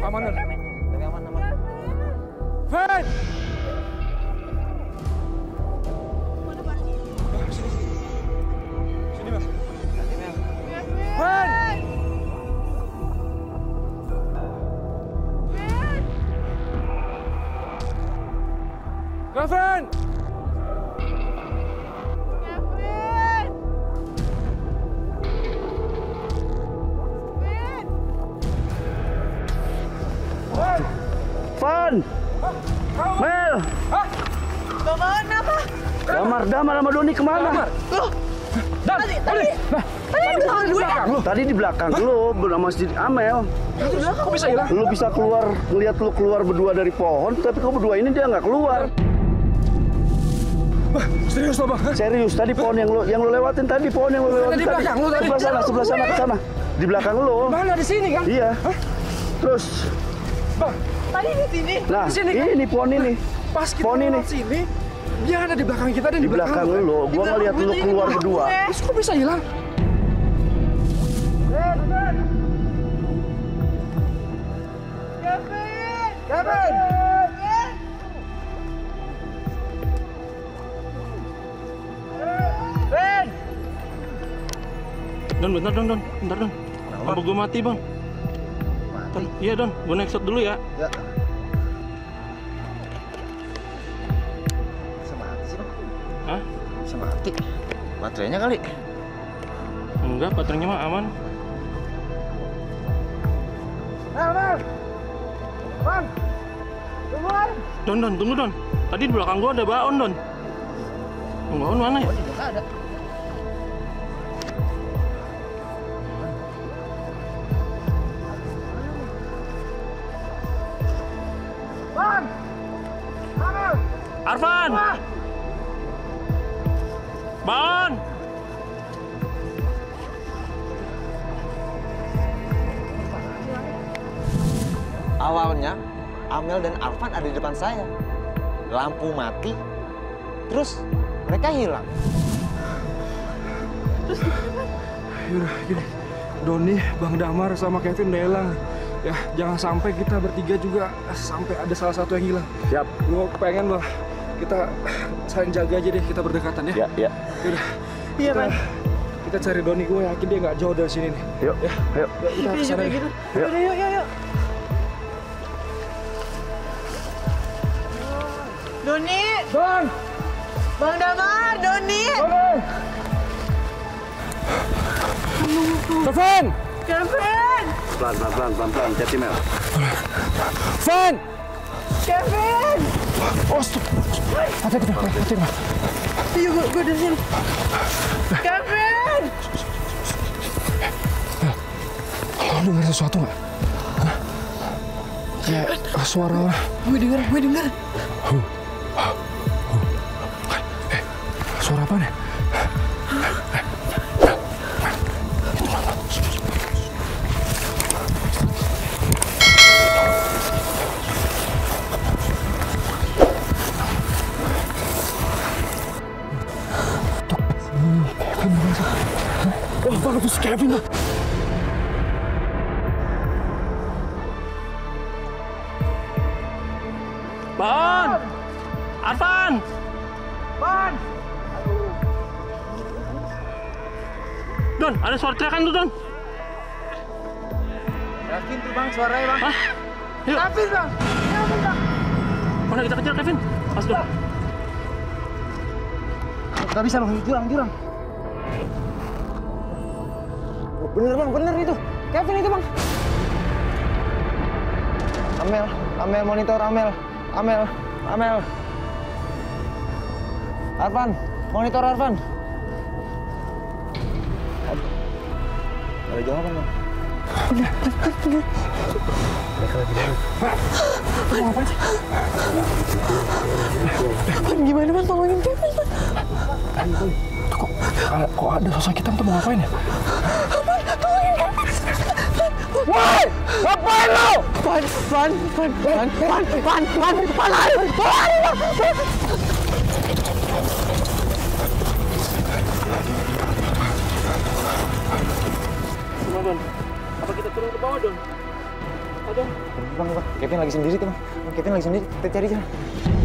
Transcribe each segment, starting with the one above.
Aman, Don. Tapi aman. Fen! Sini, Mel. Fen! Gavin! Van! Mel! Hah? Bang apa? Damar sama Doni kemana? Loh, Dan, tadi di belakang gue. Tadi di belakang lu sama si Amel. Terus kok bisa hilang? Lu bisa keluar, ngeliat lu keluar berdua dari pohon, tapi kau berdua ini dia nggak keluar. Serius lo, Bang? Serius, tadi pohon yang lu lewatin tadi, pohon yang lu lewatin Di belakang lu tadi. Sebelah sana ke sana. Di belakang lu. Mana di sini kan? Iya. Terus, Bang, Tadi di sini. nah, Di sini, kan? ini pohon ini. pas kita Pohon ini. lewat sini, dia ada di belakang kita dan Di belakang lu, gua ngeliat lu keluar berdua. Terus kok bisa hilang? Kevin! Don, bentar Don. Apa gue mati bang? Mati? Iya Don, gue naik shot dulu ya. Ya. Bisa mati sih, Bang. Hah? Bisa mati. Baterainya kali. Enggak, baterainya mah aman. Don, tunggu Don. Tadi di belakang gue ada Baon Don. Baon mana ya? Nggak ada. Arfan! Baon! Awalnya Amel dan Arfan ada di depan saya. Lampu mati. Terus mereka hilang. Yaudah, gini. Doni, Bang Damar, sama Kevin udah hilang. Ya, jangan sampai kita bertiga juga sampai ada salah satu yang hilang. Siap. Gue pengen lah kita saling jaga aja deh, kita berdekatan ya. Ya. Yaudah. Iya, Bang. Kita cari Doni, gue yakin dia nggak jauh dari sini nih. Yuk, Ya, yuk. kita kesana Gitu. Yuk. Udah, yuk. Doni, Don! Bang Damar, Doni. Kevin! Kevin, Pelan. Hati Mel. Van! Kevin. Oh, stop. Hati-hati, Bang. Iya, gue dari sini. Kevin. Lo denger sesuatu nggak? Hah? Kayak suara orang. Gue denger. Suara apa nih? Wah, bang, itu si Kevin tuh. Baon! Arfan! Don, ada suara teriakan tuh Don. Kevin tuh Bang, suaranya Bang. Hah? Yuk. Kevin, Bang. Mana kita kejar Kevin? Pas Don. Gak bisa Bang, jurang. Oh, bener itu. Kevin itu Bang. Amel monitor Amel. Arfan, monitor Arfan. Ada jawaban Bang. Bang, gimana, Bang? Tolongin Kevin, Bang. Kok ada sosok hitam tuh mau ngapain ya? Tolongin Kevin. Woi! Ngapain lo? Van. Gimana Don? Apa kita turun ke bawah Don? Bang, Kevin lagi sendiri tuh, Bang. Kevin lagi sendiri. Kita cari jalan.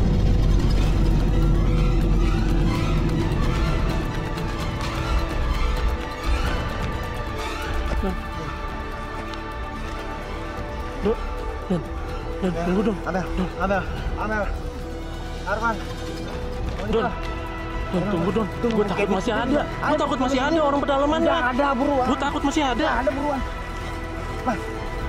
Don, tunggu Don. Amel. Arman. Don, tunggu Don. Gue takut masih ada. Gue takut masih ada orang pedalamannya. Ada buruan. Gue takut masih ada. Ada buruan. Bang.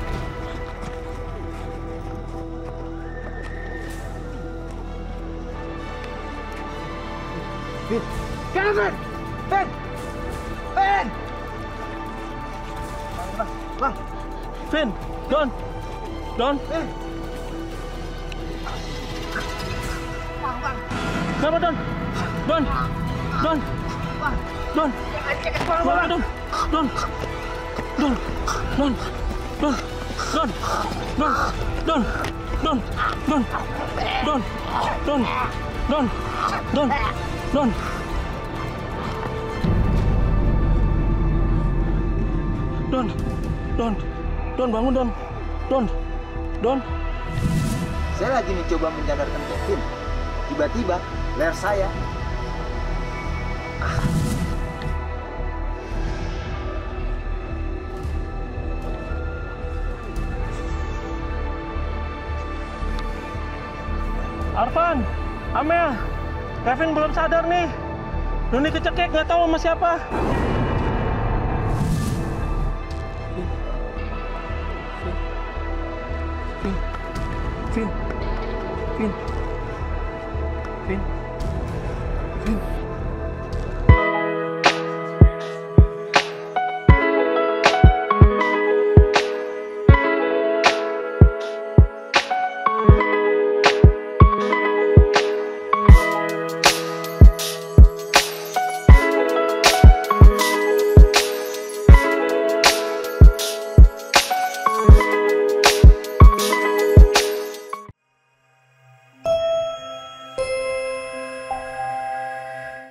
Kevin! Ben! Bang! Vin, Don. Kenapa Don? Don. Don, bangun Don. Saya lagi mencoba menyadarkan Kevin. Tiba-tiba leher saya. Arfan, Amel, Kevin belum sadar nih. Doni kecekek, nggak tahu sama siapa. Vin.